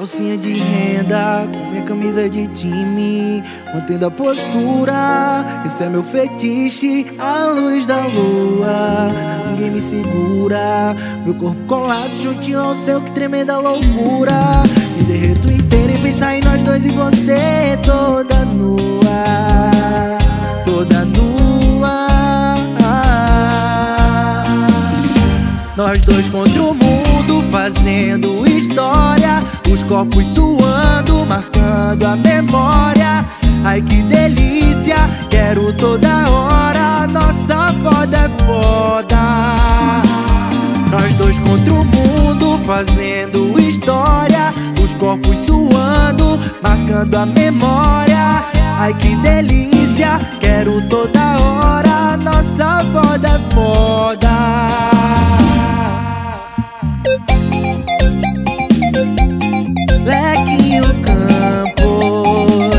calcinha de renda, com minha camisa de time, mantendo a postura. Esse é meu fetiche, a luz da lua. Ninguém me segura, meu corpo colado juntinho ao seu, que tremenda loucura. Me derreto inteiro e pensar em nós dois e você toda nua, toda nua. Nós dois contra o mundo, fazendo história, os corpos suando, marcando a memória. Ai que delícia, quero toda hora, nossa foda é foda. Nós dois contra o mundo, fazendo história, os corpos suando, marcando a memória. Ai que delícia, quero toda hora, nossa foda é foda. Lequinho Campos.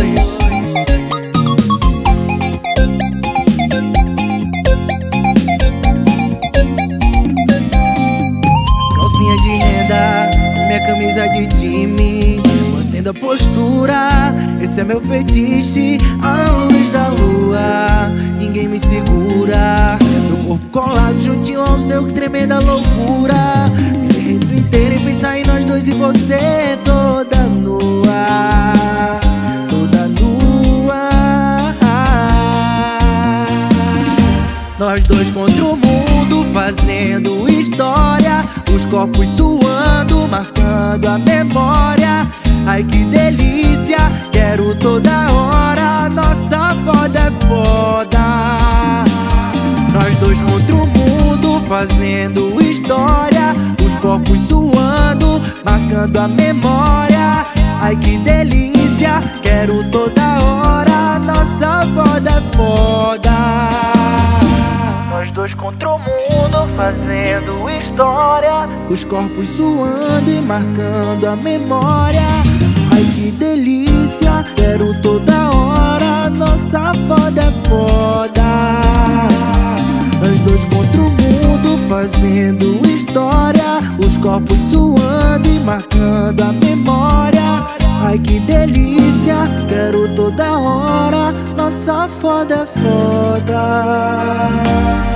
Calcinha de renda, minha camisa de time, mantendo a postura. Esse é meu fetiche, a luz da lua. Ninguém me segura, meu corpo colado juntinho ao seu, que tremenda loucura. Me derreto inteiro e pensar em nós dois e você toda nua, toda nua. Nós dois contra o mundo, fazendo história, os corpos suando, marcando a memória. Ai que delícia, quero toda hora, nossa foda é foda. Nós dois contra o mundo, fazendo história, os corpos suando, marcando a memória. Ai que delícia, quero toda hora, nossa foda é foda. Nós dois contra o mundo, fazendo história, os corpos suando e marcando a memória. Ai que delícia, quero toda hora, nossa foda é foda. Nós dois contra o mundo, fazendo história, os corpos suando e marcando a memória. Ai que delícia, quero toda hora, nossa foda é foda.